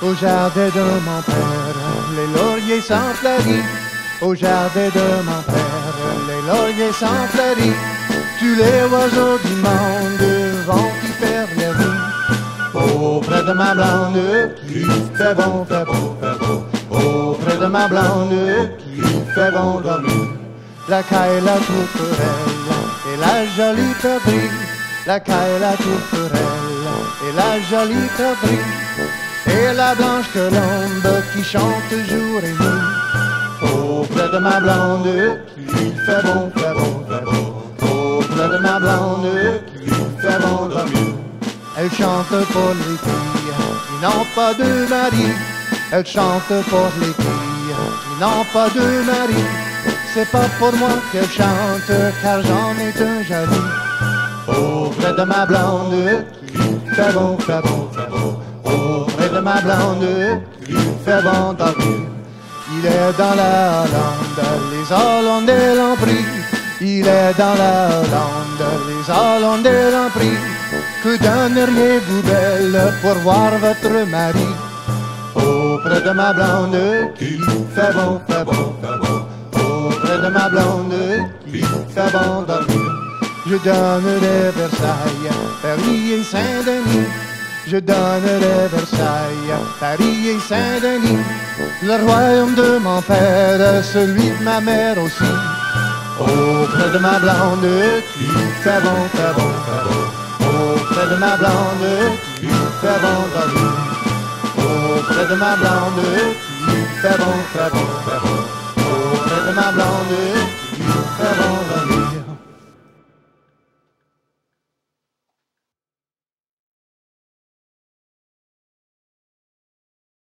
Au jardin de mon père, les lauriers s'enfleurissent. Au jardin de mon père, les lauriers s'enfleurissent. Tous les oiseaux du monde vont y faire leur vie. Auprès de ma blonde, qui fait bon, fait beau, fait beau. Auprès de ma blonde, qui fait bon dormir. La caille, la tourterelle et la jolie perdrix. La caille, la tourterelle et la jolie perdrix. Et la blanche colombe qui chante jour et nuit. Auprès de ma blonde, qui fait bon, fait bon, fait beau. Auprès de ma blonde, qui fait bon dormir. Elle chante pour les filles qui n'ont pas de mari. Elle chante pour les filles qui n'ont pas de mari. C'est pas pour moi qu'elle chante, car j'en ai un jaloux. Auprès de ma blonde, qui fait bon, fait bon, fait beau. Auprès de ma blonde, qui fait bon dormir. Il est dans la Hollande, les Hollandais l'ont pris. Il est dans la Hollande, les Hollandais l'ont pris. Que donneriez-vous belle pour voir votre mari? Auprès de ma blonde, qui fait bon, fait bon, fait beau. Auprès de ma blonde, qui fait bon dormir. Je donnerai Versailles, Paris et Saint-Denis. Je donnerai Versailles, Paris et Saint-Denis. Le royaume de mon père, celui de ma mère aussi. Auprès de ma blonde, qui fait bon, fait bon, fait beau. Auprès de ma blonde, qui fait bon dormir. Auprès de ma blonde, qui fait bon, fait bon, fait beau. Auprès de ma blonde,